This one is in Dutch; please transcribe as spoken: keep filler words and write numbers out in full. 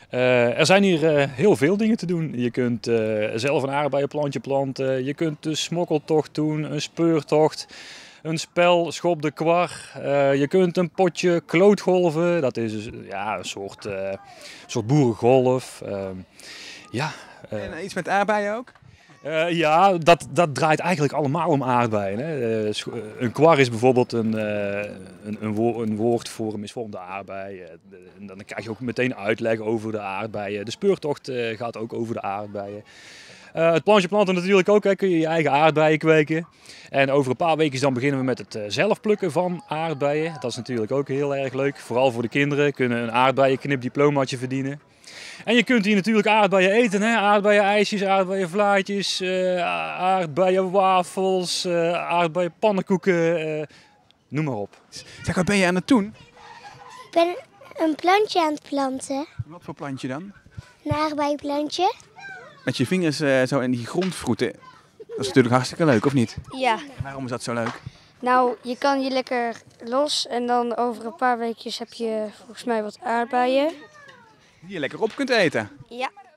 Uh, er zijn hier uh, heel veel dingen te doen. Je kunt uh, zelf een aardbeienplantje planten. Je kunt de smokkeltocht doen, een speurtocht, een spel, schop de kwar. Uh, je kunt een potje klootgolven. Dat is dus, ja, een soort, uh, soort boerengolf. Uh, ja, uh, en iets met aardbeien ook? Uh, ja, dat, dat draait eigenlijk allemaal om aardbeien. Hè. Uh, een kwar is bijvoorbeeld een, uh, een, een, woord, een woord voor een misvormde aardbei. Uh, dan krijg je ook meteen uitleg over de aardbeien. De speurtocht uh, gaat ook over de aardbeien. Uh, het plantje planten natuurlijk ook, hè, kun je je eigen aardbeien kweken. En over een paar weken dan beginnen we met het uh, zelf plukken van aardbeien. Dat is natuurlijk ook heel erg leuk. Vooral voor de kinderen kunnen een aardbeienknipdiplomaatje verdienen. En je kunt hier natuurlijk aardbeien eten, hè? Aardbeien-ijsjes, aardbeien-vlaatjes, uh, aardbeien-wafels, uh, aardbeien-pannenkoeken, uh, noem maar op. Zeg, wat ben je aan het doen? Ik ben een plantje aan het planten. Wat voor plantje dan? Een aardbeienplantje. Met je vingers uh, zo in die grond vroeten. Dat is natuurlijk hartstikke leuk, of niet? Ja. En waarom is dat zo leuk? Nou, je kan je lekker los en dan over een paar weekjes heb je volgens mij wat aardbeien. Die je lekker op kunt eten. Ja.